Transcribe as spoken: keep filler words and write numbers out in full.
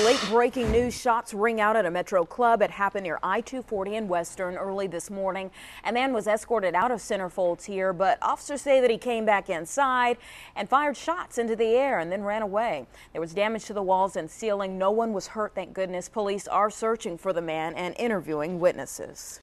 Late breaking news, shots ring out at a Metro club. It happened near I two forty in Western early this morning. A man was escorted out of Centerfolds here, but officers say that he came back inside and fired shots into the air and then ran away. There was damage to the walls and ceiling. No one was hurt, thank goodness. Police are searching for the man and interviewing witnesses.